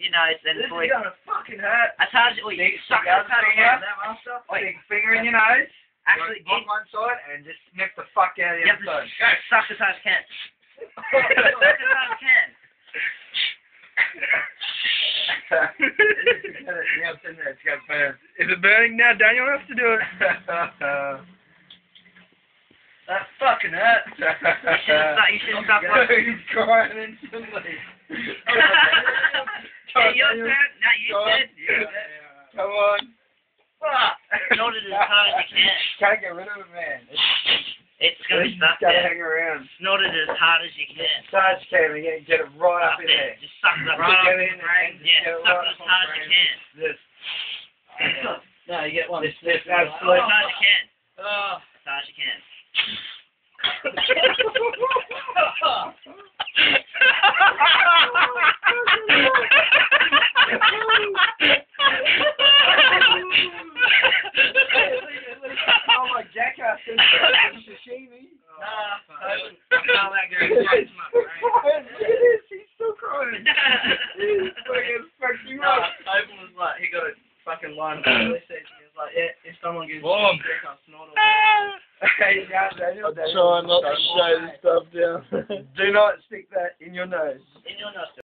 your nose, then This before is gonna fucking hurt. as hard as you suck Big as hard as you can. Big finger in your nose. Actually, on one side and just snip the fuck out of the you have other to side. suck as hard as you can. Suck as hard as you can. Is it burning now? Daniel has to do it. That fucking hurt. You shouldn't stop watching. He's crying instantly. Yeah, your turn. No, you did. Come on. Snort it as hard as you can. Can't get rid of it, man. It's gonna be stuck gotta there. hang around. Snort it as hard as you can. Sarge came and get it right up in there. Just suck it up Right right up in there. Yeah, suck it as hard as you can. This. No, you get one. This As absolute. hard as you can. Oh. As hard as you can. Oh my jackass is sashimi. He's still crying. He's fucking up. Open was like, he got a fucking line of police station. He was like, yeah, if someone gives me Warm. a stick, I'll snort it. Hey, Daniel, Try not to show this stuff down. do not stick that in your nose. In your nostril.